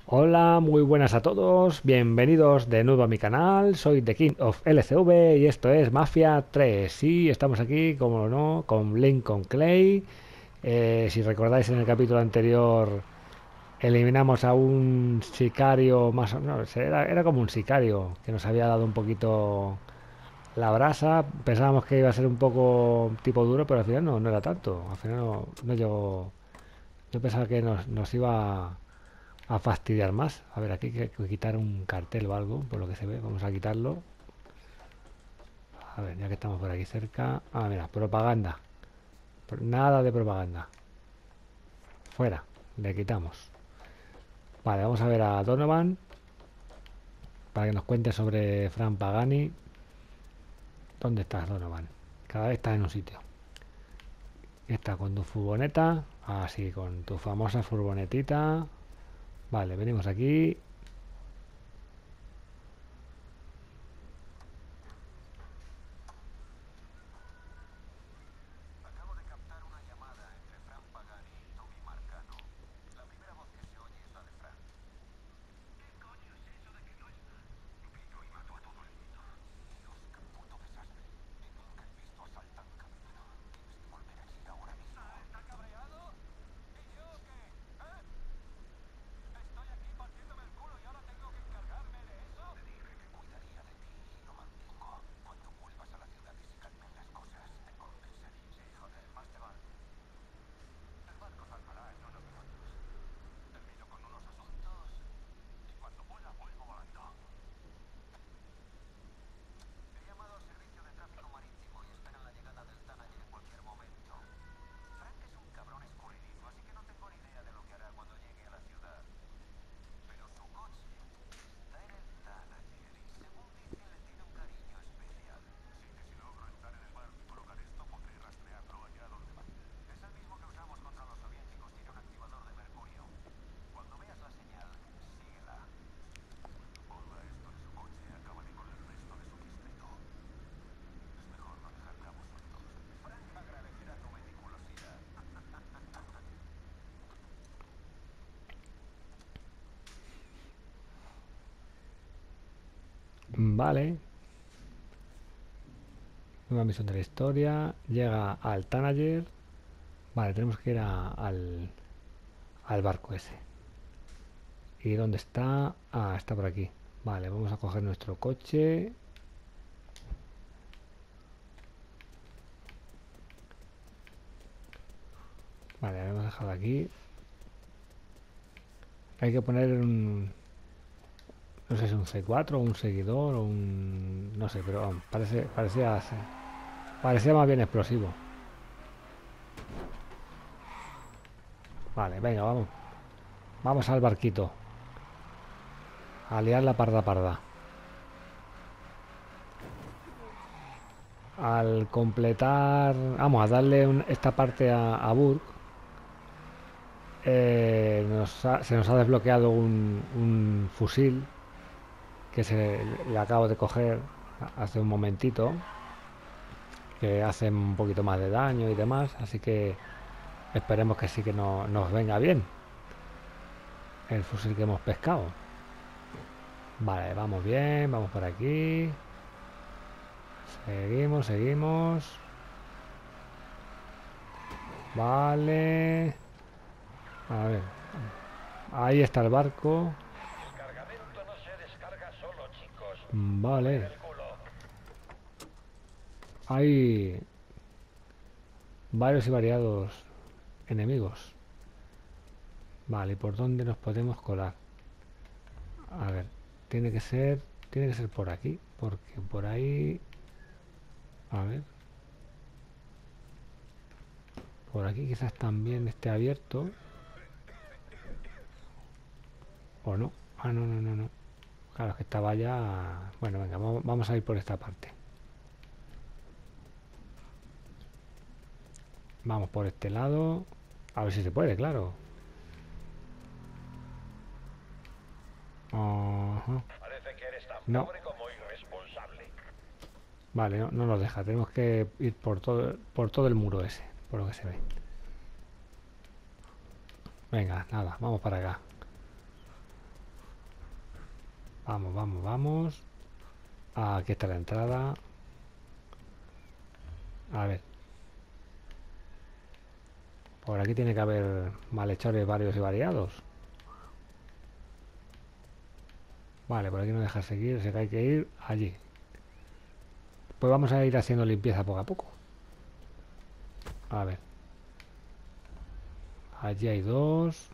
Hola, muy buenas a todos, bienvenidos de nuevo a mi canal, soy The King of LCV y esto es Mafia 3. Sí, estamos aquí, como no, con Lincoln Clay. Si recordáis en el capítulo anterior eliminamos a un sicario más o menos, era como un sicario que nos había dado un poquito la brasa. Pensábamos que iba a ser un poco tipo duro, pero al final no era tanto, al final no llegó. Yo pensaba que nos iba a fastidiar más. A ver, aquí hay que quitar un cartel o algo, por lo que se ve. Vamos a quitarlo. A ver, ya que estamos por aquí cerca. Ah, mira, propaganda. Nada de propaganda. Fuera. Le quitamos. Vale, vamos a ver a Donovan para que nos cuente sobre Fran Pagani. ¿Dónde estás, Donovan? Cada vez estás en un sitio. Está con tu furgoneta. Ah, sí, con tu famosa furgonetita. Vale, venimos aquí. Vale. Nueva misión de la historia. Llega al Tanager. Vale, tenemos que ir al barco ese. ¿Y dónde está? Ah, está por aquí. Vale, vamos a coger nuestro coche. Vale, lo hemos dejado aquí. Hay que poner un... No sé si un C4 o un seguidor o un... No sé, pero vamos, parecía más bien explosivo. Vale, venga, vamos. Vamos al barquito. A liar la parda parda. Al completar... Vamos a darle esta parte a Burke. Se nos ha desbloqueado un fusil que le acabo de coger hace un momentito, que hace un poquito más de daño y demás, así que esperemos que sí que nos venga bien el fusil que hemos pescado. Vale, vamos bien, vamos por aquí. Seguimos. Vale. A ver, ahí está el barco. El cargamento no se descarga solo, chicos. Tomen Vale, el culo. hay varios y variados enemigos. Vale, ¿y por dónde nos podemos colar? A ver, tiene que ser, tiene que ser por aquí, porque por ahí, a ver, por aquí quizás también esté abierto, o no. Ah, no. Claro, es que estaba ya. Bueno, venga, vamos a ir por esta parte. Vamos por este lado. A ver si se puede, claro. Ajá. Parece que eres tan No, pobre como irresponsable. vale, no nos deja. Tenemos que ir por todo el muro ese, por lo que se ve. Venga, nada, vamos para acá. Vamos, vamos, vamos. Ah, aquí está la entrada. A ver. Por aquí tiene que haber malhechores varios y variados. Vale, por aquí no deja seguir, así que hay que ir allí. Pues vamos a ir haciendo limpieza poco a poco. A ver. Allí hay dos.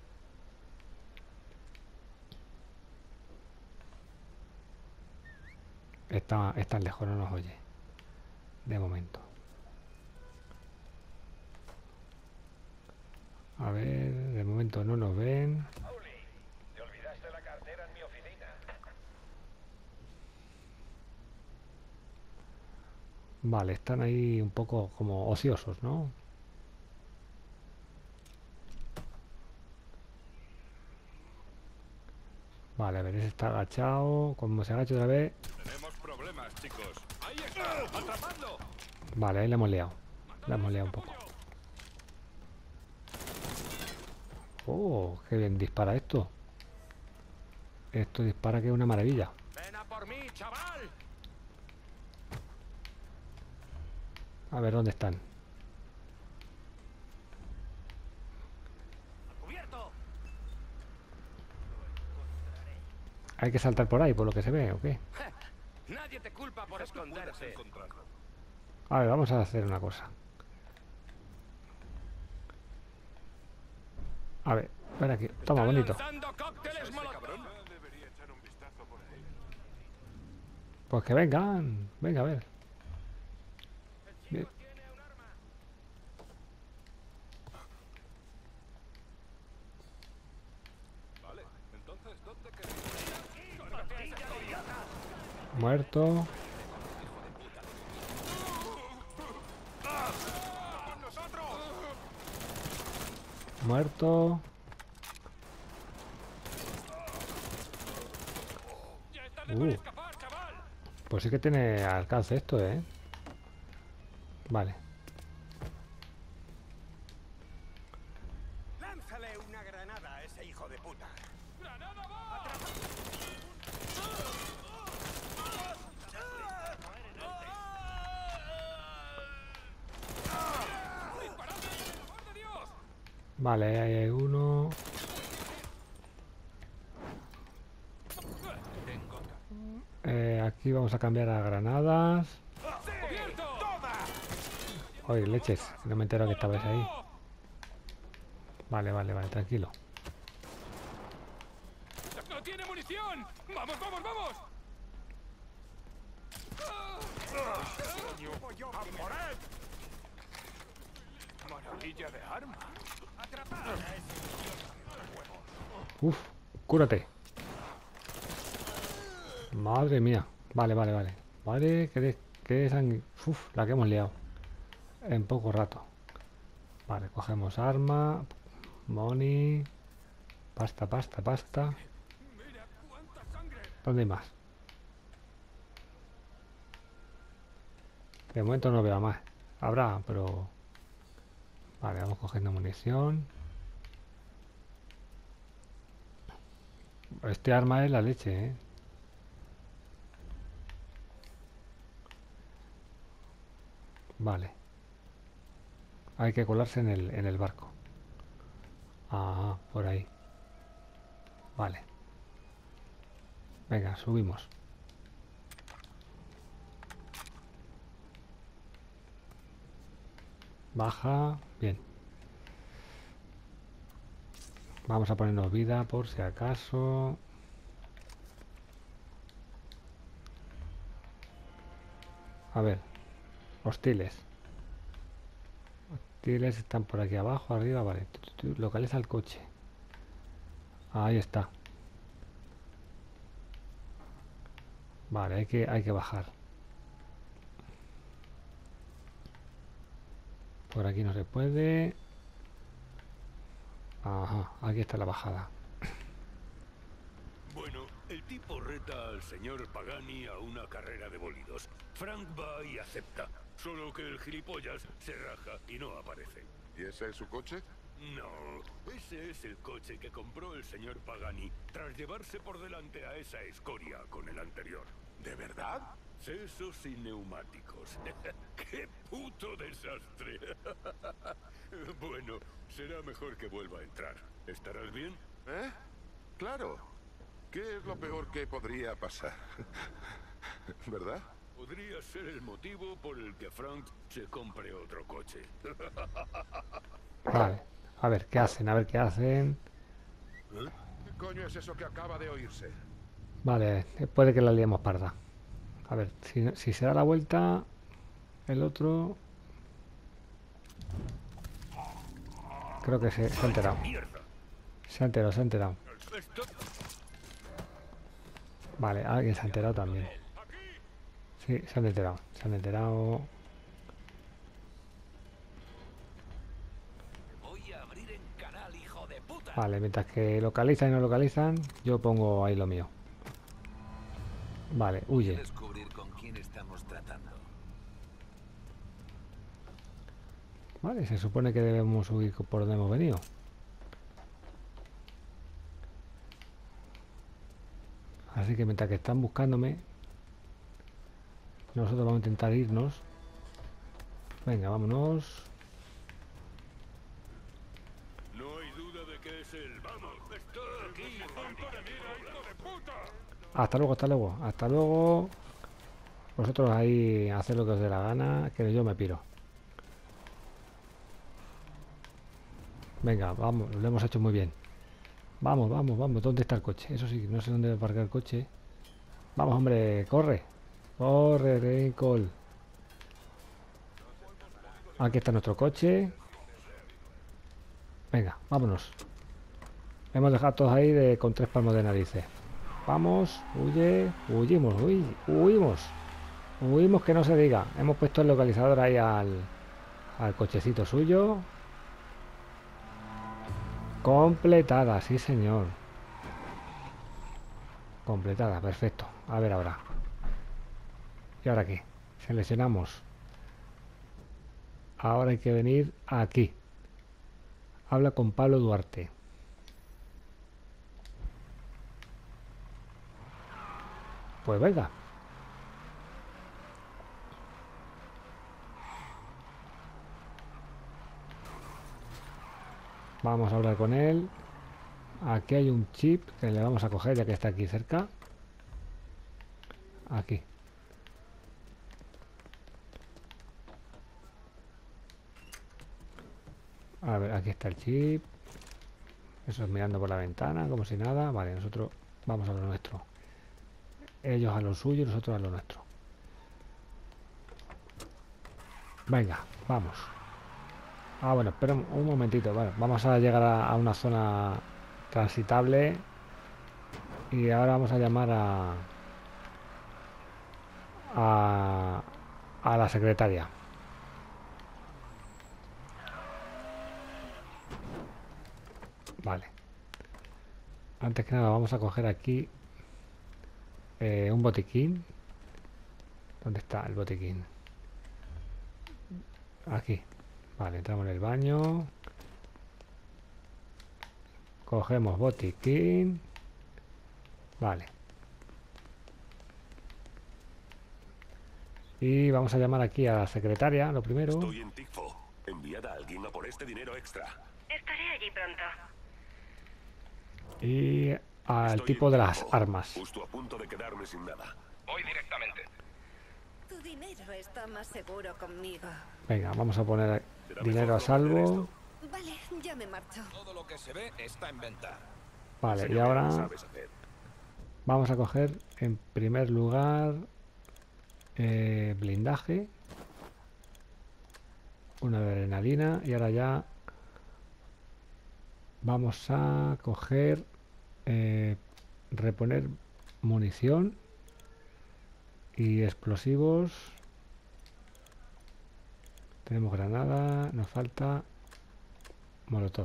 Está lejos, no nos oye. De momento. A ver, de momento no nos ven. Pauli, te olvidaste la cartera en mi oficina. Vale, están ahí un poco como ociosos, ¿no? Vale, a ver, ese está agachado. Como se agacha otra vez. Tenemos problemas, chicos. ¡Ahí está! ¡Atrapadlo! Vale, ahí le hemos liado. Le hemos liado un poco. Oh, qué bien dispara esto. Esto dispara que es una maravilla. ¡Ven a por mí, chaval! A ver, ¿dónde están? ¡Cubierto! Hay que saltar por ahí, por lo que se ve, ¿o qué? Nadie te culpa por esconderse. A ver, vamos a hacer una cosa. A ver, ven aquí. Toma, bonito. Lanzando cócteles molotov. Pues que vengan. Venga, a ver. Bien. Tiene un arma. Vale, entonces, ¿dónde queréis? Muerto. Muerto. ¡Ya está de por escapar, chaval! Pues sí que tiene alcance esto, ¿eh? Vale. ¡Lánzale una granada a ese hijo de puta! ¡Granada va! Vale, ahí hay uno. Aquí vamos a cambiar a granadas. Oye, leches, no me entero que estabais ahí. Vale, vale, vale, tranquilo. ¡No tiene munición! ¡Vamos, vamos, vamos! ¡A por él! ¡Maravilla de arma! Uf, cúrate. Madre mía. Vale, vale, vale. Vale, que sangre. Uf, la que hemos liado. En poco rato. Vale, cogemos arma. Money. Pasta, pasta, pasta. ¡Mira cuánta sangre! ¿Dónde hay más? De momento no veo más. Habrá, pero... Vale, vamos cogiendo munición. Este arma es la leche, ¿eh? Vale. Hay que colarse en el barco. Ajá, por ahí. Vale. Venga, subimos. Baja. Bien. Vamos a ponernos vida por si acaso. A ver. Hostiles. Hostiles están por aquí abajo, arriba, vale. Localiza el coche. Ahí está. Vale, hay que bajar. Por aquí no se puede. Ajá, aquí está la bajada. Bueno, el tipo reta al señor Pagani a una carrera de bólidos. Frank va y acepta. Solo que el gilipollas se raja y no aparece. ¿Y ese es su coche? No, ese es el coche que compró el señor Pagani tras llevarse por delante a esa escoria con el anterior. ¿De verdad? Sesos y neumáticos. ¡Qué puto desastre! Bueno, será mejor que vuelva a entrar. ¿Estarás bien? ¿Eh? Claro. ¿Qué es lo peor que podría pasar? ¿Verdad? Podría ser el motivo por el que Frank se compre otro coche. Vale. A ver qué hacen, a ver qué hacen. ¿Qué coño es eso que acaba de oírse? Vale, puede que la liemos parda. A ver, si se da la vuelta, el otro... Creo que se ha enterado. ¡Mierda! Se ha enterado, se ha enterado. Esto... Vale, alguien se ha enterado también. Sí, se han enterado, se han enterado. Voy a abrir en canal, hijo de puta. Vale, mientras que localizan y no localizan, yo pongo ahí lo mío. Vale, huye. Descubrir con quién estamos tratando. Vale, se supone que debemos huir por donde hemos venido. Así que mientras que están buscándome, nosotros vamos a intentar irnos. Venga, vámonos. No hay duda de que es él. ¡Vamos! ¡Está aquí! ¡Hijo de puta! Hasta luego, hasta luego, hasta luego. Vosotros ahí haced lo que os dé la gana, que yo me piro. Venga, vamos, lo hemos hecho muy bien. Vamos, vamos, vamos. ¿Dónde está el coche? Eso sí, no sé dónde aparcar el coche. Vamos, hombre, corre. Corre, Lincoln. Aquí está nuestro coche. Venga, vámonos. Hemos dejado todos ahí con 3 palmos de narices. Vamos, huye, huyimos, huimos. Huimos que no se diga. Hemos puesto el localizador ahí al cochecito suyo. Completada, sí señor. Completada, perfecto. A ver ahora. ¿Y ahora qué? Seleccionamos. Ahora hay que venir aquí. Habla con Pablo Duarte. Pues venga. Vamos a hablar con él. Aquí hay un chip que le vamos a coger ya que está aquí cerca. Aquí. A ver, aquí está el chip. Eso es mirando por la ventana, como si nada. Vale, nosotros vamos a lo nuestro. Ellos a lo suyo y nosotros a lo nuestro. Venga, vamos. Ah, bueno, espera un momentito. Bueno, vamos a llegar a una zona transitable. Y ahora vamos a llamar a la secretaria. Vale. Antes que nada vamos a coger aquí un botiquín. ¿Dónde está el botiquín? Aquí. Vale, entramos en el baño. Cogemos botiquín. Vale. Y vamos a llamar aquí a la secretaria, lo primero. Estoy en Tifo. Enviad a alguien a por este dinero extra. Estaré allí pronto. Y al Estoy tipo en de las Tifo, armas. Justo a punto de quedarme sin nada. Voy directamente. Tu dinero está más seguro conmigo. Venga, vamos a poner Será dinero a mejor no perder salvo. esto. Vale, ya me marcho. Todo lo que se ve está en venta. Vale, y Enséñame lo que ahora sabes hacer. vamos a coger en primer lugar blindaje. Una de adrenalina. Y ahora ya vamos a coger reponer munición y explosivos. Tenemos granada, nos falta molotov.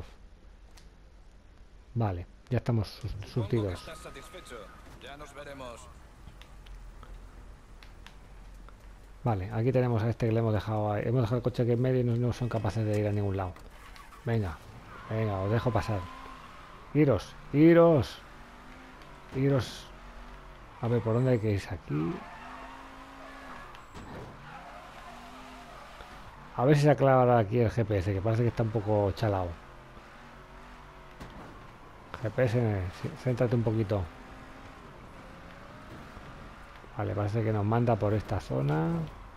Vale, ya estamos Supongo que surtidos. estás satisfecho. Ya nos veremos. Vale, aquí tenemos a este que le hemos dejado ahí. Hemos dejado el coche aquí en medio y no son capaces de ir a ningún lado. Venga, Venga, os dejo pasar. Iros, iros, iros. A ver, ¿por dónde hay que ir? Aquí. A ver si se aclara aquí el GPS, que parece que está un poco chalado. GPS, céntrate un poquito. Vale, parece que nos manda por esta zona.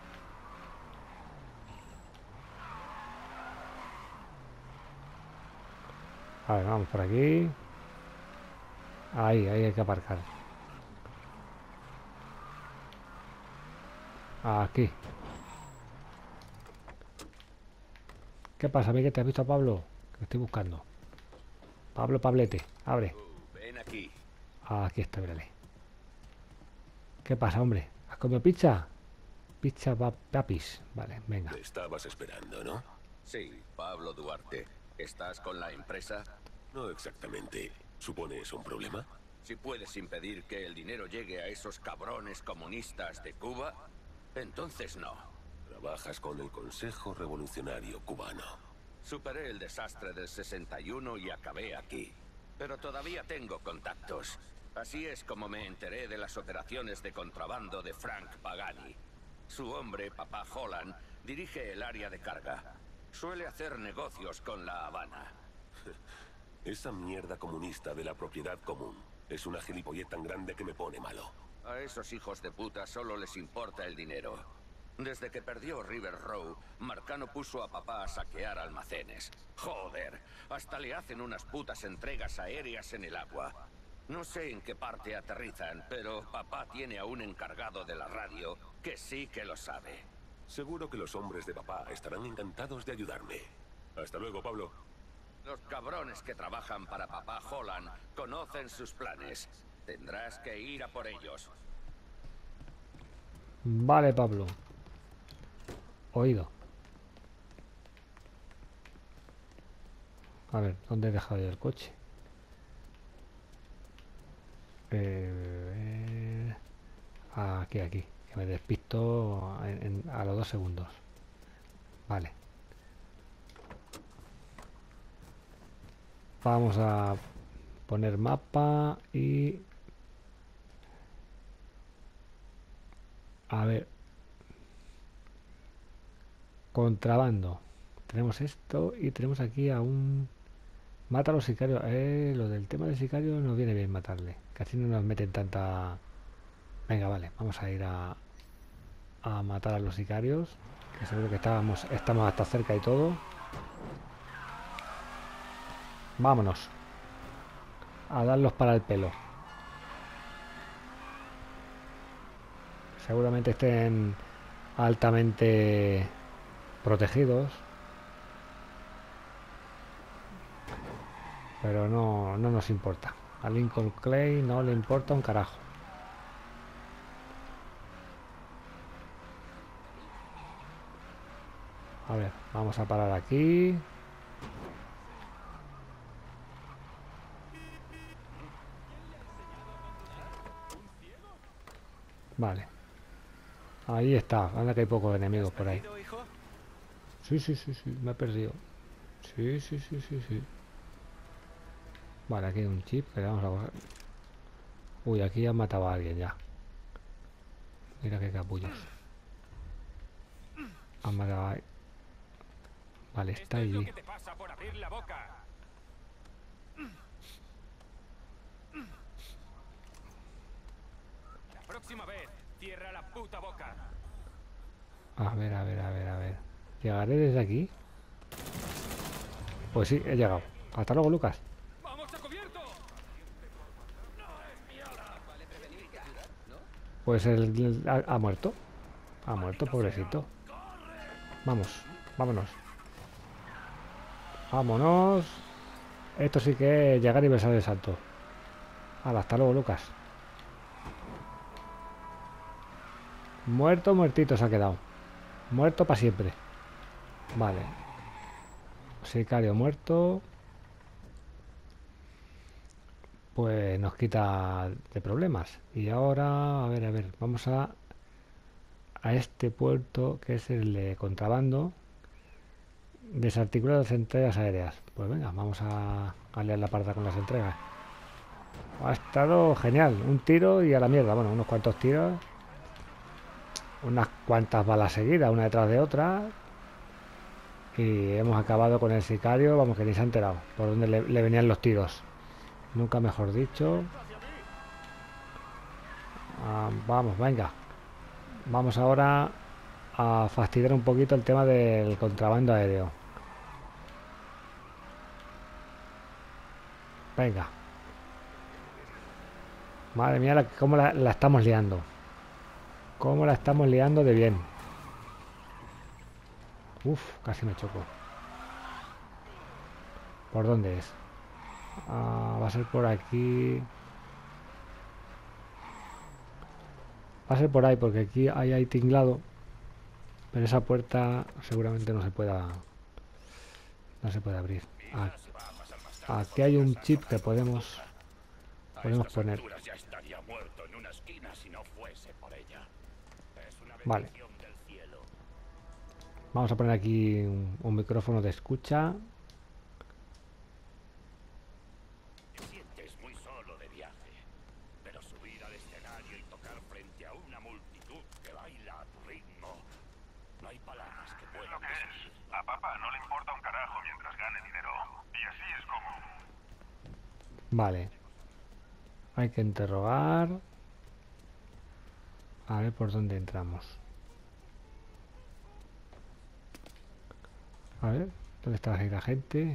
A ver, vamos por aquí. Ahí hay que aparcar. Aquí. ¿Qué pasa, Miguel? ¿Te has visto a Pablo? Que estoy buscando. Pablo Pablete, abre. Ven aquí. Aquí está, mírale. ¿Qué pasa, hombre? ¿Has comido pizza? Pizza papis. Vale, venga. Me estabas esperando, ¿no? Sí, Pablo Duarte. ¿Estás con la empresa? No exactamente. ¿Supones un problema? Si puedes impedir que el dinero llegue a esos cabrones comunistas de Cuba, entonces no. Trabajas con el Consejo Revolucionario Cubano. Superé el desastre del 61 y acabé aquí. Pero todavía tengo contactos. Así es como me enteré de las operaciones de contrabando de Frank Pagani. Su hombre, Papá Holland, dirige el área de carga. Suele hacer negocios con La Habana. Esa mierda comunista de la propiedad común es una gilipollez tan grande que me pone malo. A esos hijos de puta solo les importa el dinero. Desde que perdió River Row, Marcano puso a papá a saquear almacenes. Joder, hasta le hacen unas putas entregas aéreas en el agua. No sé en qué parte aterrizan, pero papá tiene a un encargado de la radio que sí que lo sabe. Seguro que los hombres de papá estarán encantados de ayudarme. Hasta luego, Pablo. Los cabrones que trabajan para papá Holland conocen sus planes. Tendrás que ir a por ellos. Vale, Pablo. Oído. A ver, ¿dónde he dejado yo el coche? Aquí, que me despisto a los 2 segundos. Vale. Vamos a poner mapa y... A ver. Contrabando. Tenemos esto y tenemos aquí a un... Mata a los sicarios. Lo del tema del sicario nos viene bien matarle. Casi no nos meten tanta... Venga, vale. Vamos a ir a matar a los sicarios. Que seguro que estamos hasta cerca y todo. Vámonos. A darlos para el pelo. Seguramente estén altamente protegidos. Pero no nos importa. A Lincoln Clay no le importa un carajo. A ver, vamos a parar aquí. Vale. Ahí está. Anda que hay pocos enemigos por ahí. Sí, me he perdido. Sí. Vale, aquí hay un chip que le vamos a coger. Uy, aquí han matado a alguien ya. Mira qué capullos. Han matado ahí. Vale, está Esto es lo allí. que te pasa por abrir la boca. La próxima vez, cierra la puta boca. A ver. ¿Llegaré desde aquí? Pues sí, he llegado. Hasta luego, Lucas. ¡Vamos a cubierto! Pues ha muerto. Ha muerto, pobrecito. Vámonos. Vámonos. Esto sí que es llegar y besar el salto. Hala, hasta luego, Lucas. Muertito se ha quedado. Muerto para siempre. Vale. Sicario muerto. Pues nos quita de problemas. Y ahora, a ver, vamos a este puerto que es el de contrabando. Desarticular las entregas aéreas. Pues venga, vamos a liar la parda con las entregas. Ha estado genial. Un tiro y a la mierda. Bueno, unos cuantos tiros. Unas cuantas balas seguidas, una detrás de otra. Y hemos acabado con el sicario. Vamos, que ni se ha enterado por dónde le venían los tiros. Nunca mejor dicho. Vamos, venga. Vamos ahora a fastidiar un poquito el tema del contrabando aéreo. Venga. Madre mía, cómo la estamos liando. Cómo la estamos liando de bien. Uf, casi me choco. ¿Por dónde es? Va a ser por aquí. Va a ser por ahí, porque aquí hay tinglado. Pero esa puerta seguramente no se pueda abrir. Aquí hay un chip que podemos poner. Ya estaría muerto en una esquina si no fuese por ella. Es una Vale. bendición del cielo. Vamos a poner aquí un micrófono de escucha. Te sientes muy solo de viaje, pero subir al escenario y tocar frente a una multitud que baila a tu ritmo, no hay palabras que puedan describir. A papá no le importa un carajo mientras gane dinero. Y así es como... Vale. Hay que interrogar. A ver por dónde entramos. A ver, ¿dónde está la gente?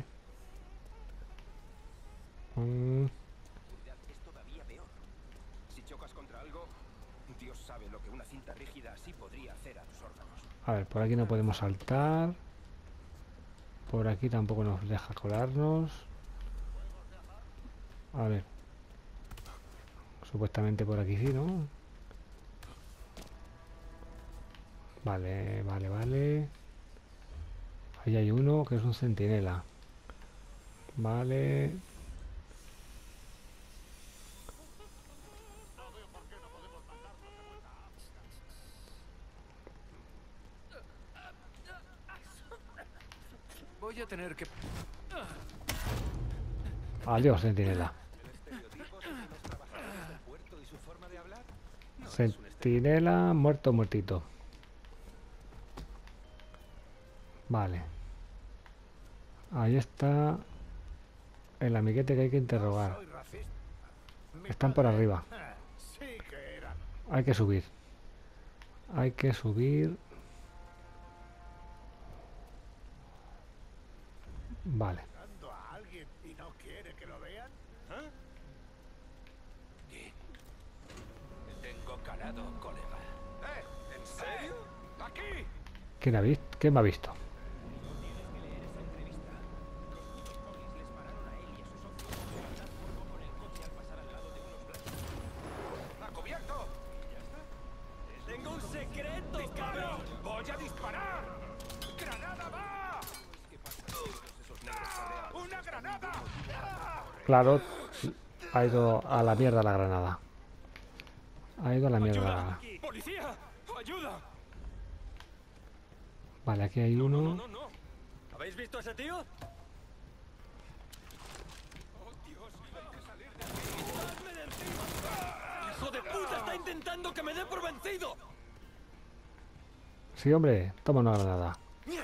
Es todavía peor. Si chocas contra algo, Dios sabe lo que una cinta rígida así podría hacer a tus órganos. A ver, por aquí no podemos saltar. Por aquí tampoco nos deja colarnos. A ver. Supuestamente por aquí sí, ¿no? Vale, vale, vale. Ahí hay uno que es un centinela. Vale. Voy a tener que... Adiós, centinela. Centinela, muerto, muertito. Vale. Ahí está el amiguete que hay que interrogar. Están por arriba. Hay que subir. Hay que subir. Vale. Tengo calado, colega. ¿En serio? ¡Aquí! ¿Quién ha visto? ¿Quién me ha visto? ¡A cubierto! ¡Tengo un secreto, cabrón! ¡Voy a disparar! ¡Granada va! ¡Una granada! Claro, ha ido a la mierda la granada. Ha ido a la mierda. ¡Policía! ¡Ayuda! Vale, aquí hay uno. No. ¿Habéis visto a ese tío? ¡Hijo de puta! ¡Está intentando que me dé por vencido! Sí, hombre, toma una granada.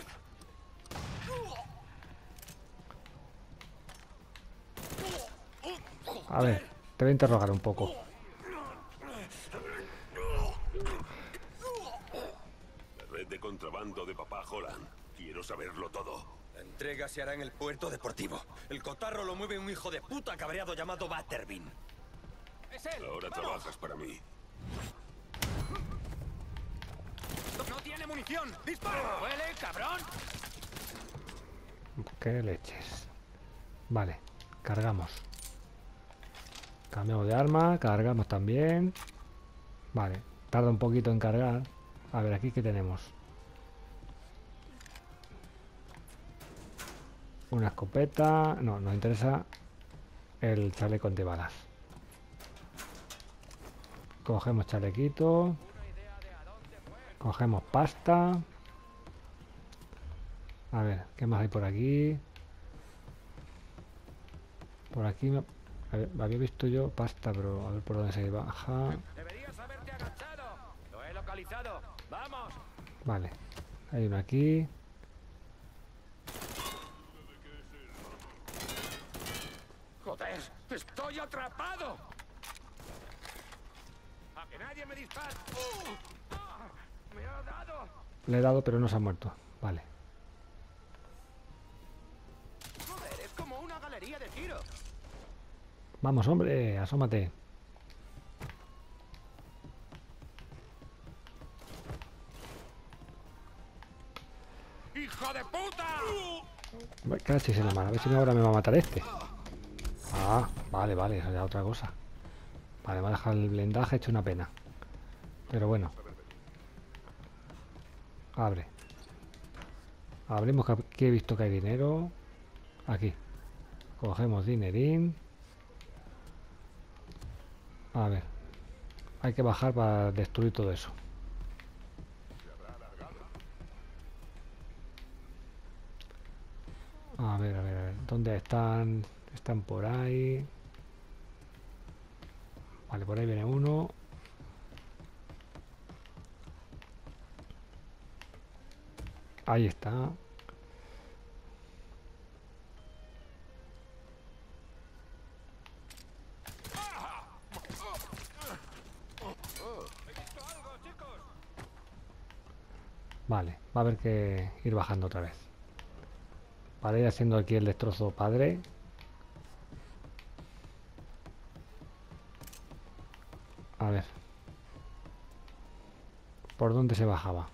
A ver, te voy a interrogar un poco. La red de contrabando de papá Holland. Quiero saberlo todo. La entrega se hará en el puerto deportivo. El cotarro lo mueve un hijo de puta cabreado llamado Butterbean. ¡Es él! Ahora trabajas para mí. ¡No tiene munición! ¡Dispara! ¡Huele, cabrón! Qué leches. Vale, cargamos. Cambiamos de arma, cargamos también. Vale, tarda un poquito en cargar. A ver, aquí qué tenemos. Una escopeta. No, nos interesa el chaleco antibalas. Cogemos chalequito. Cogemos pasta. A ver, ¿qué más hay por aquí? Por aquí había visto yo pasta, pero a ver por dónde se baja. Deberías haberte agachado. Lo he localizado. ¡Vamos! Vale, hay uno aquí. ¡Joder! ¡Estoy atrapado! ¡A que nadie me dispare! ¡Me ha dado! Le he dado, pero no se ha muerto. Vale. ¡Joder! Es como una galería de tiro. Vamos, hombre, asómate. ¡Hijo de puta! Cachis en la mano. A ver si ahora me va a matar este. Ah, vale, vale, eso ya es otra cosa. Vale, me ha dejado el blindaje hecho una pena. Pero bueno. Abre. Abrimos, que aquí he visto que hay dinero. Aquí. Cogemos dinerín. A ver. Hay que bajar para destruir todo eso. A ver, a ver, a ver. ¿Dónde están? Están por ahí. Vale, por ahí viene uno. Ahí está. Vale, va a haber que ir bajando otra vez. Para ir haciendo aquí el destrozo padre. A ver. ¿Por dónde se bajaba?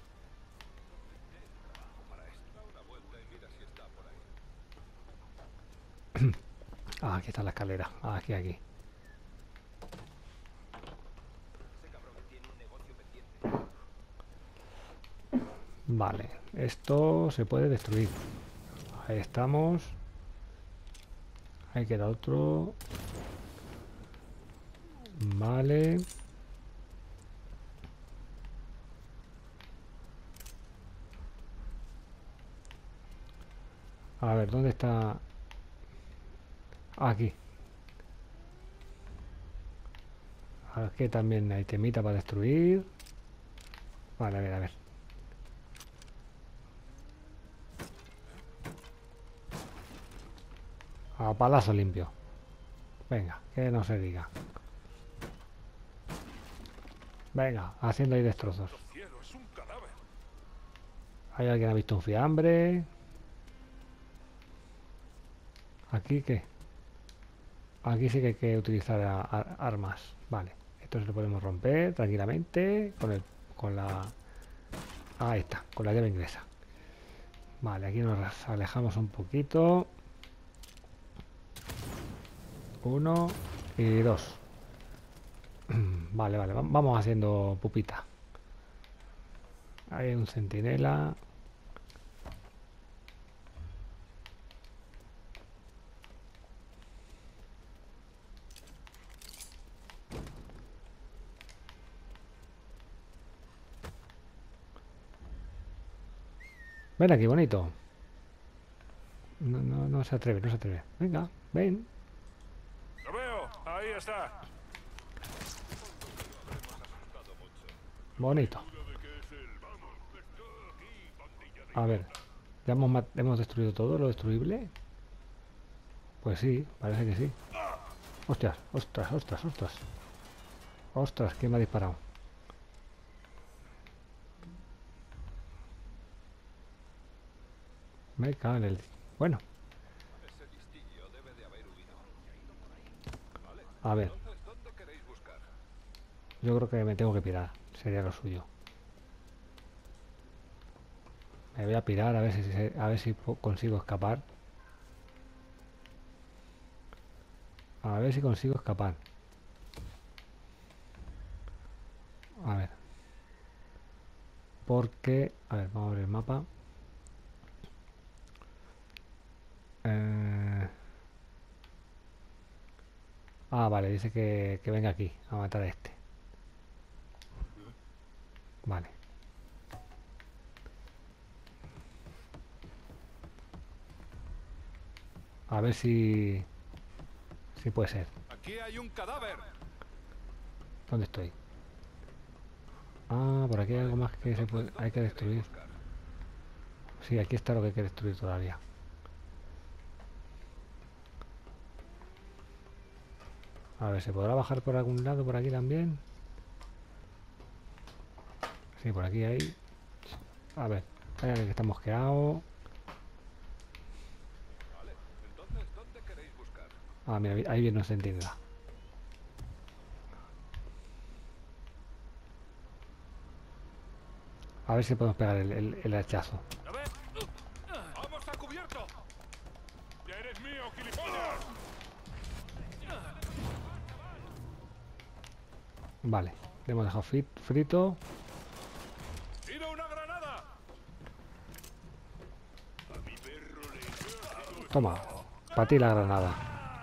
Ah, aquí está la escalera. Ah, aquí, aquí. Vale, esto se puede destruir. Ahí estamos. Ahí queda otro. Vale. A ver, ¿dónde está? Aquí. Aquí también hay temita para destruir. Vale, a ver, a ver. A palazo limpio. Venga, que no se diga. Venga, haciendo ahí destrozos. Hay alguien ha visto un fiambre. ¿Aquí qué? Aquí sí que hay que utilizar armas. Vale, esto se lo podemos romper tranquilamente con la... Ahí está, con la llave inglesa. Vale, aquí nos alejamos un poquito. 1 y 2. Vale, vale, vamos haciendo pupita. Hay un centinela. Ven aquí, bonito. No se atreve, no se atreve. Venga, ven. Lo veo, ahí está. Bonito. A ver, ¿ya hemos destruido todo lo destruible? Pues sí, parece que sí. Hostias, ostras, ostras, ostras. Ostras, ¿quién me ha disparado? Me cago en el... Bueno. A ver. Yo creo que me tengo que pirar. Sería lo suyo. Me voy a pirar a ver si consigo escapar. A ver si consigo escapar. A ver. Porque... A ver, vamos a ver el mapa. Ah, vale, dice que venga aquí a matar a este. Vale. A ver si puede ser. Aquí hay un cadáver. ¿Dónde estoy? Ah, por aquí hay algo más que hay que destruir. Sí, aquí está lo que hay que destruir todavía. A ver, ¿se podrá bajar por algún lado por aquí también? Sí, por aquí hay. A ver, espera que está mosqueado. Vale, entonces, ¿dónde queréis buscar? Ah, mira, ahí viene una sentinela. A ver si podemos pegar el hachazo. A ver. ¡Vamos a cubierto! ¡Ya eres mío, gilipollas! Vale, le hemos dejado frito. ¡Tira una granada! Toma, para ti la granada.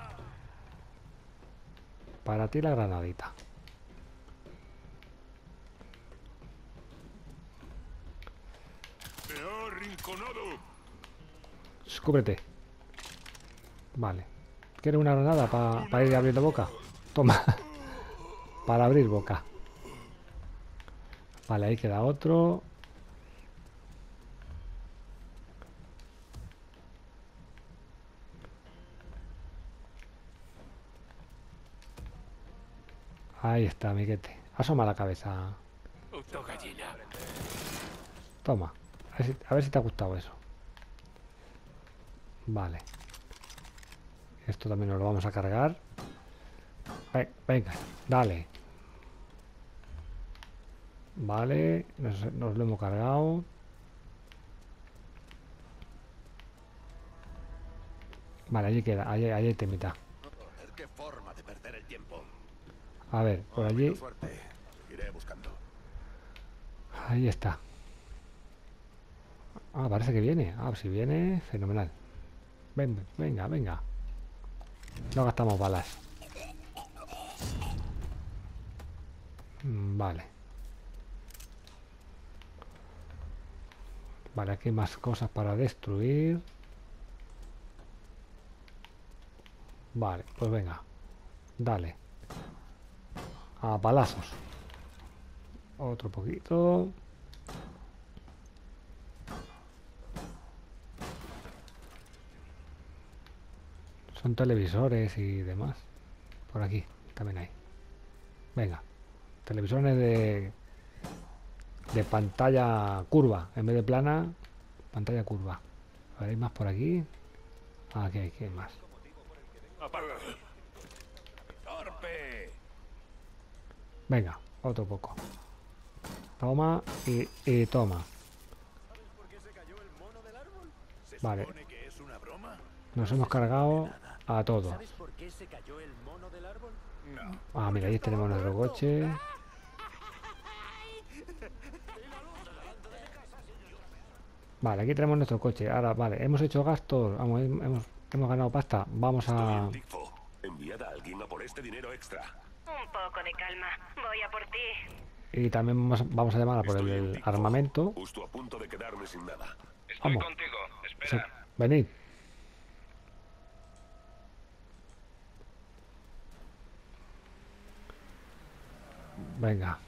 Para ti la granadita. ¡Me ha arrinconado! Cúbrete. Vale. ¿Quieres una granada para ir abriendo boca? Toma. Para abrir boca. Vale, ahí queda otro. Ahí está, amiguete. Asoma la cabeza. Toma. A ver si te ha gustado eso. Vale. Esto también nos lo vamos a cargar. Venga, dale. Vale, nos lo hemos cargado. Vale, allí queda, allí hay temita. Qué forma de perder el tiempo. A ver, por allí. Suerte. Iré buscando. Ahí está. Ah, parece que viene. Ah, si viene, fenomenal. Venga, venga. No gastamos balas. Vale. Vale, aquí hay más cosas para destruir. Vale, pues venga. Dale. A palazos. Otro poquito. Son televisores y demás. Por aquí también hay. Venga. Televisores de pantalla curva. En vez de plana, pantalla curva. A ver, hay más por aquí. Ah, aquí hay más. Venga, otro poco. Toma y toma. Vale. Nos hemos cargado a todos. Ah, mira, ahí tenemos nuestro coche. Vale, aquí tenemos nuestro coche. Ahora, vale, hemos hecho gastos. Vamos, hemos ganado pasta. Vamos a... Enviad a alguien a por este dinero extra. Un poco de calma. Voy a por ti. Y también vamos a llamar a por el armamento. Justo a punto de quedarme sin nada. Estoy Vamos. contigo. Sí, Espera. venid. Venga.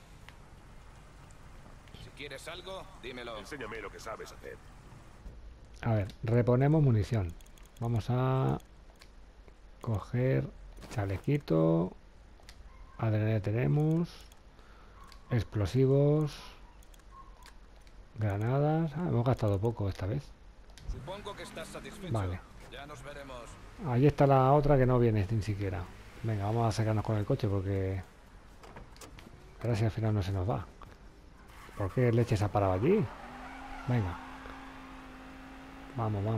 Si quieres algo, dímelo. Enséñame lo que sabes hacer. A ver, reponemos munición. Vamos a coger chalequito. Adrenalina tenemos. Explosivos. Granadas. Ah, hemos gastado poco esta vez. Supongo que estás satisfecho. Vale. Ya nos veremos. Ahí está la otra que no viene ni siquiera. Venga, vamos a sacarnos con el coche porque... A ver si al final no se nos va. ¿Por qué leche se ha parado allí? Venga. Vamos.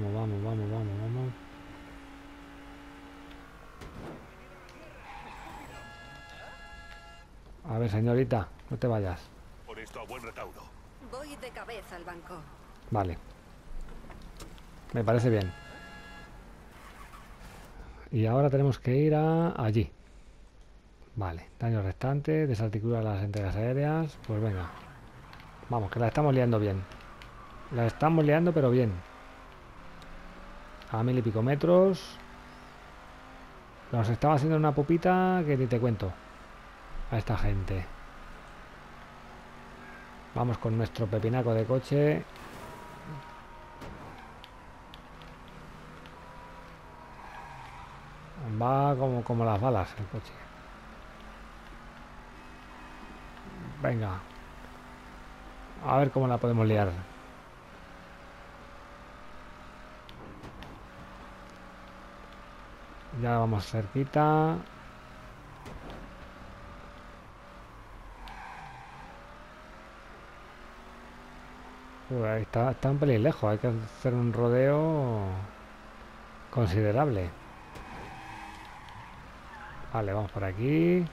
A ver, señorita, no te vayas. Pon esto a buen recaudo. Voy de cabeza al banco. Vale. Me parece bien. Y ahora tenemos que ir allí. Vale, daño restante, desarticula las entregas aéreas. Pues venga. Vamos, que la estamos liando bien. La estamos liando, pero bien. A 1000 y pico metros. Nos estaba haciendo una pupita que ni te cuento a esta gente. Vamos con nuestro pepinaco de coche. Va como las balas el coche. Venga. A ver cómo la podemos liar. Ya vamos cerquita. Ahí está un pelín lejos. Hay que hacer un rodeo considerable. Vale, vamos por aquí.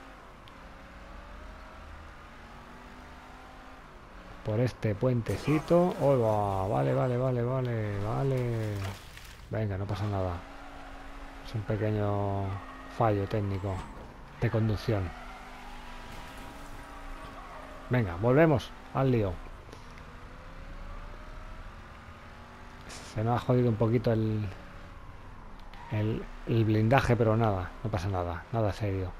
Por este puentecito. ¡Oh, vale! Venga, no pasa nada. Es un pequeño fallo técnico de conducción. Venga, volvemos al lío. Se nos ha jodido un poquito el blindaje, pero nada, no pasa nada, nada serio.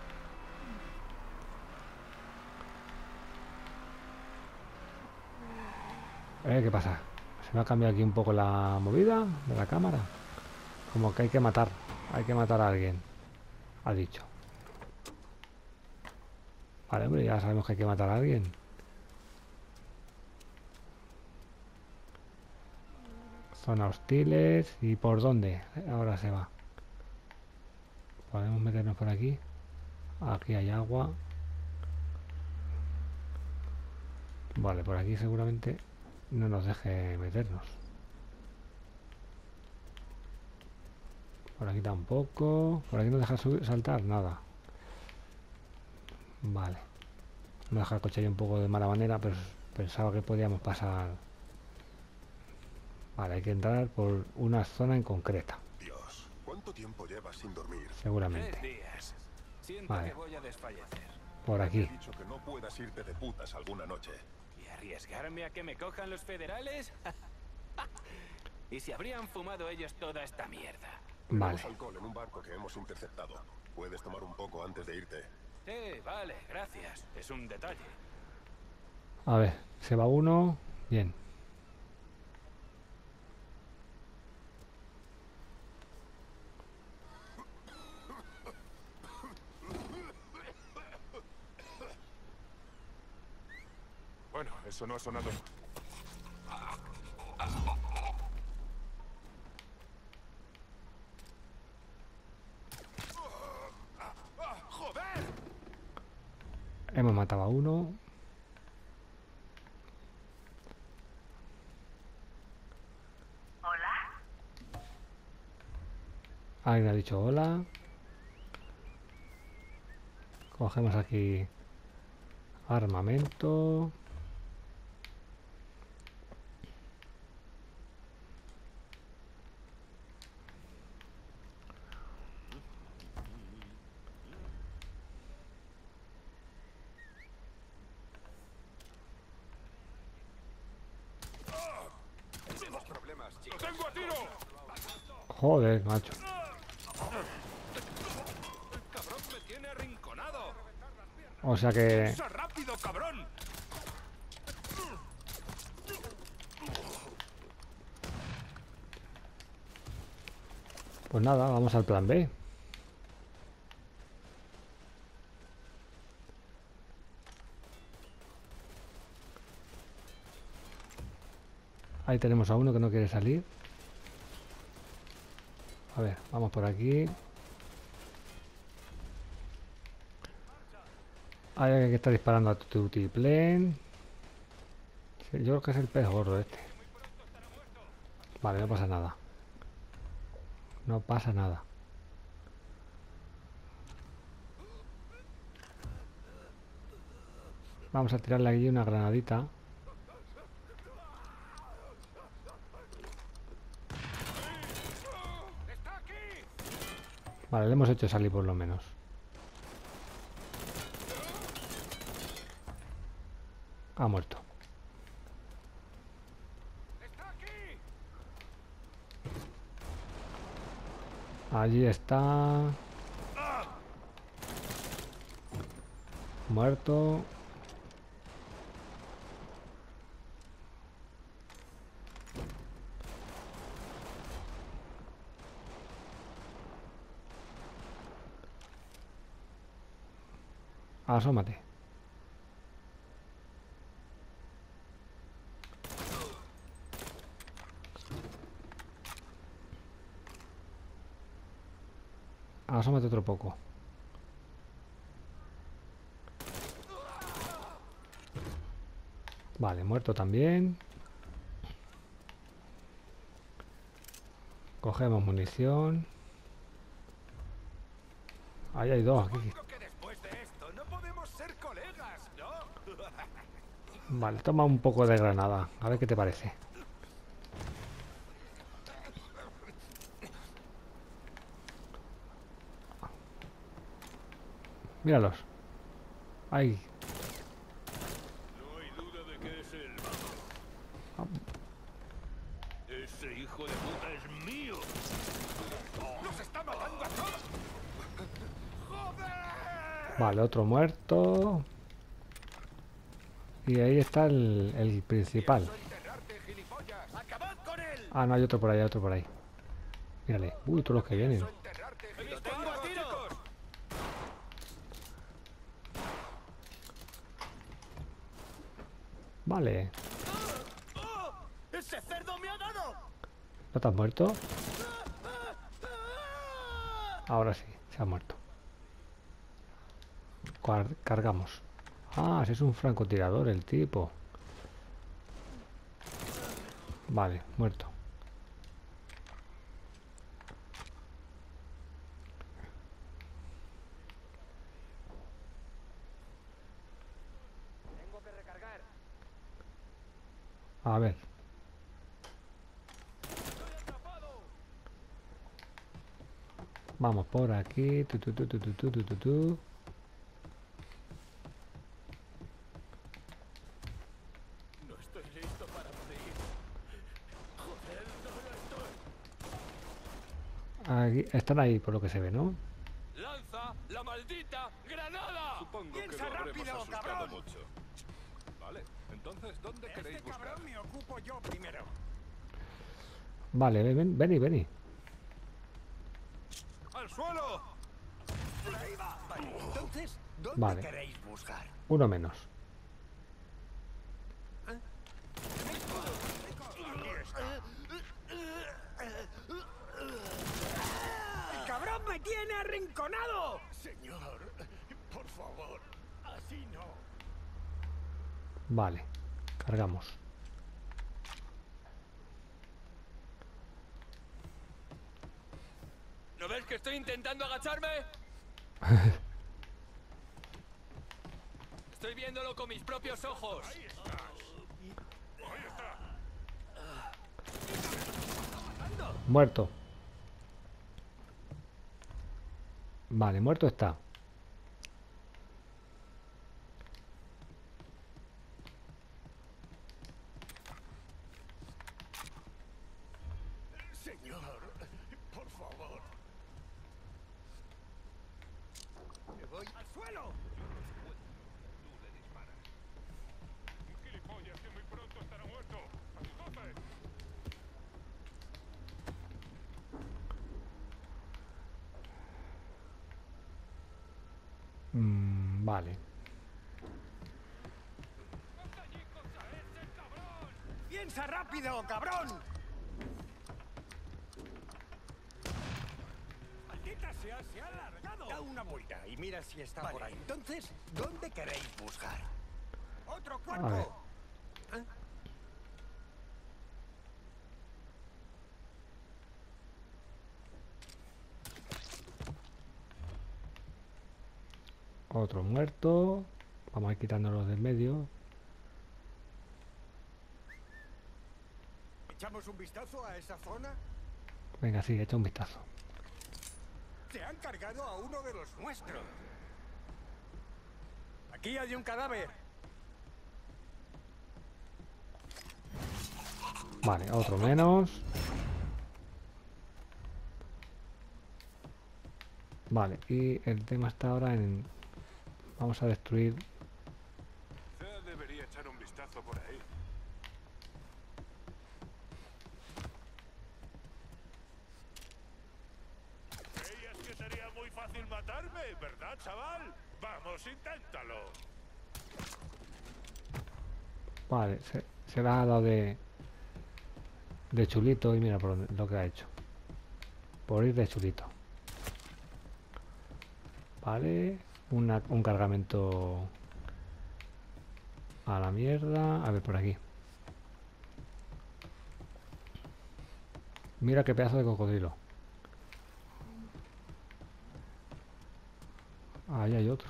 ¿Qué pasa? Se me ha cambiado aquí un poco la movida de la cámara. Como que hay que matar a alguien, ha dicho. Vale, hombre, ya sabemos que hay que matar a alguien. Zona hostiles. ¿Y por dónde? Ahora se va. Podemos meternos por aquí. Aquí hay agua. Vale, por aquí seguramente no nos deje meternos. Por aquí tampoco. Por aquí no deja saltar nada. Vale. Me deja el coche ahí un poco de mala manera, pero pensaba que podíamos pasar. Vale, hay que entrar por una zona en concreta. Dios, ¿cuánto tiempo llevas sin dormir? Seguramente. 3 días. Siento Vale. que voy a desfallecer. Por aquí. He dicho que no puedas irte de putas alguna noche. ¿Y arriesgarme a que me cojan los federales? ¿Y si habrían fumado ellos toda esta mierda? Vale. Tenemos alcohol en un barco que hemos interceptado. ¿Puedes tomar un poco antes de irte? Sí, vale, gracias. Es un detalle. A ver, se va uno. Bien. Bueno, eso no ha sonado. Hemos matado a uno. Hola. Alguien ha dicho hola. Cogemos aquí armamento. Tenemos problemas, ¡Lo chicos. tengo a tiro! Joder, macho. ¡El cabrón me tiene arrinconado! O sea que ¡Piensa rápido, cabrón! pues nada, vamos al plan B. Ahí tenemos a uno que no quiere salir. A ver, vamos por aquí. Hay alguien que está disparando a Tutiplén. Sí, yo creo que es el pez gordo este. Vale, no pasa nada. No pasa nada. Vamos a tirarle aquí una granadita. ¡Está aquí! Vale, le hemos hecho salir por lo menos. Ha muerto. ¡Está aquí! Allí está. Muerto. Asómate. Asómate otro poco. Vale, muerto también. Cogemos munición. Ahí hay dos aquí. Que después de esto no podemos ser colegas, ¿no? Vale, toma un poco de granada. A ver qué te parece. Míralos. Ahí. No hay duda de que es él. Ese hijo de puta es mío. ¡Nos está matando a todos! ¡Joder! Vale, otro muerto. Y ahí está el principal. ¡Enterrarte, gilipollas! ¡Acabad con él! Ah, no, hay otro por ahí, hay otro por ahí. Mírale. Uy, todos los que vienen. ¡Enterrarte, gilipollas! ¡Lo tengo a tiros! Vale. ¡Ese cerdo me ha dado! ¿No te has muerto? Ahora sí, se ha muerto. Cargamos. Ah, ese es un francotirador el tipo. Vale, muerto. Tengo que recargar. A ver. Vamos por aquí. Tu. No estoy listo para morir. Joder, no lo estoy. Aquí, están ahí por lo que se ve, ¿no? ¡Lanza la maldita granada! Supongo que ¡Piensa lo habremos rápido, asustado cabrón! mucho. Vale, entonces, ¿dónde queréis Este buscar? cabrón me ocupo yo primero. Vale, vení. ¡Al suelo! ¡Por ahí va! Vale, entonces, ¿dónde Vale. queréis buscar? Uno menos. ¡El cabrón me tiene arrinconado! Señor, por favor, así no. Vale, cargamos. ¿No ves que estoy intentando agacharme? Estoy viéndolo con mis propios ojos. Muerto. Vale, muerto está. Señor, por favor. Me voy al suelo. Un gilipollas que muy pronto estará muerto. ¡A tu tope! Vale. ¡Piensa rápido, cabrón! ¡Maldita sea, se ha alargado! Da una vuelta y mira si está por ahí. Entonces, ¿dónde queréis buscar? ¡Otro A ver. cuerpo! Otro muerto. Vamos a ir quitándolos del medio. ¿Echamos un vistazo a esa zona? Venga, sí, echa un vistazo. Se han cargado a uno de los nuestros. Aquí hay un cadáver. Vale, otro menos. Vale, y el tema está ahora en Vamos a destruir. Debería echar un vistazo por ahí. Creías que sería muy fácil matarme, ¿verdad, chaval? Vamos, inténtalo. Vale, se la ha dado de chulito y mira por lo que ha hecho. Por ir de chulito. Vale, un cargamento a la mierda. A ver, por aquí. Mira qué pedazo de cocodrilo. Ahí hay otro.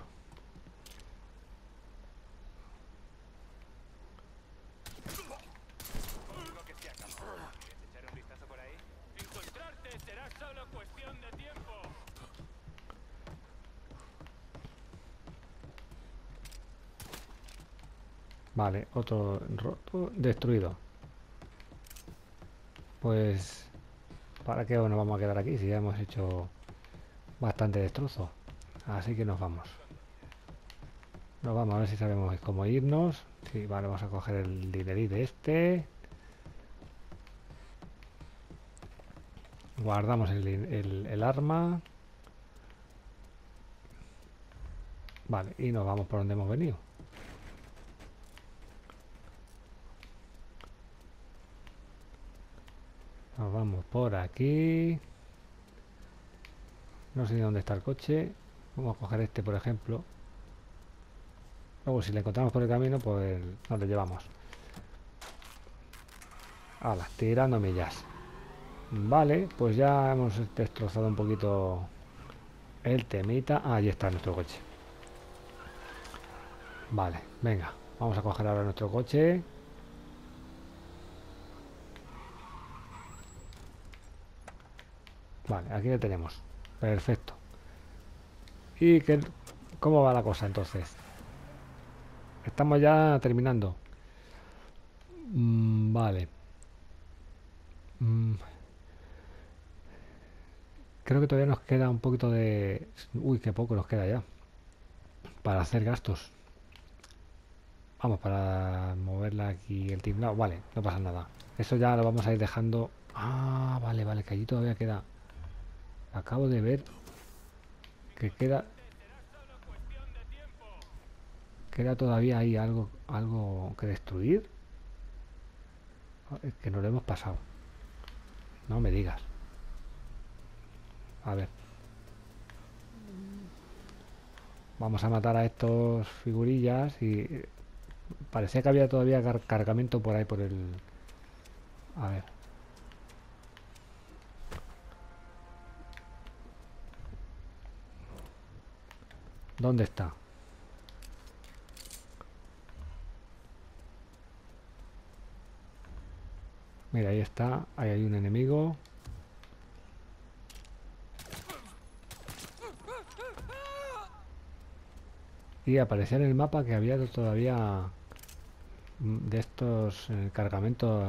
Encontrarte será solo cuestión de tiempo. Vale, otro roto, destruido. Pues, ¿para qué nos vamos a quedar aquí si ya hemos hecho bastante destrozo? Así que nos vamos. Nos vamos a ver si sabemos cómo irnos. Sí, vale, vamos a coger el dinerito este. Guardamos el arma. Vale, y nos vamos por donde hemos venido. Nos vamos por aquí. No sé dónde está el coche. Vamos a coger este, por ejemplo. Luego, si le encontramos por el camino, pues nos lo llevamos. Hala, tirando millas. Vale, pues ya hemos destrozado un poquito el temita. Ah, ahí está nuestro coche. Vale, venga. Vamos a coger ahora nuestro coche. Vale, aquí lo tenemos. Perfecto. ¿Y cómo va la cosa entonces? Estamos ya terminando. Vale. Creo que todavía nos queda un poquito de... Uy, qué poco nos queda ya. Para hacer gastos. Vamos, para moverla aquí el tinglado. Vale, no pasa nada. Eso ya lo vamos a ir dejando. Ah, vale, vale, que allí todavía queda... Acabo de ver que queda todavía ahí algo que destruir. Es que no lo hemos pasado. No me digas. A ver. Vamos a matar a estos figurillas y parecía que había todavía cargamento por ahí por el... A ver. ¿Dónde está? Mira, ahí está. Ahí hay un enemigo. Y aparecía en el mapa que había todavía de estos cargamentos.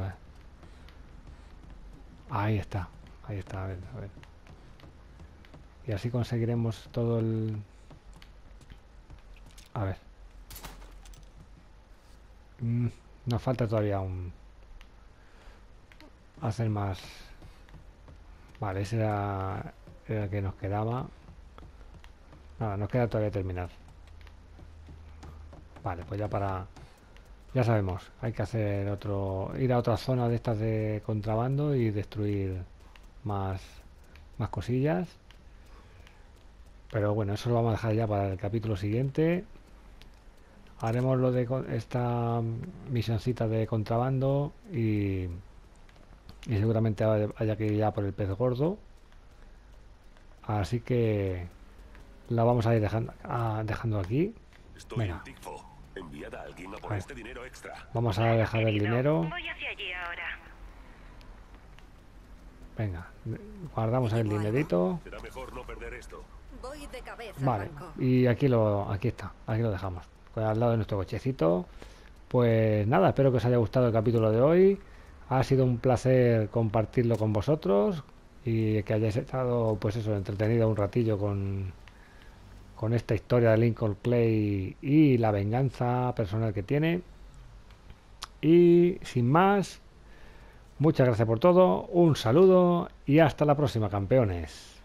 Ahí está. Ahí está. A ver, a ver. Y así conseguiremos todo el... A ver. Nos falta todavía hacer más. Vale, ese era el que nos quedaba. Nada, nos queda todavía terminar. Vale, pues ya sabemos, hay que hacer ir a otra zona de estas de contrabando y destruir más cosillas. Pero bueno, eso lo vamos a dejar ya para el capítulo siguiente. Haremos lo de esta misioncita de contrabando y seguramente haya que ir ya por el pez gordo. Así que la vamos a ir dejando aquí. Venga. Enviad a alguien a por este dinero extra. Vamos a dejar el dinero. Voy hacia allí ahora. Venga, guardamos el dinerito. Será mejor no perder esto. Voy de cabeza, Vale, Banco. y aquí está, aquí lo dejamos, al lado de nuestro cochecito. Pues nada, espero que os haya gustado el capítulo de hoy. Ha sido un placer compartirlo con vosotros y que hayáis estado, pues eso, entretenido un ratillo con esta historia de Lincoln Clay y la venganza personal que tiene. Y sin más, muchas gracias por todo, un saludo y hasta la próxima, campeones.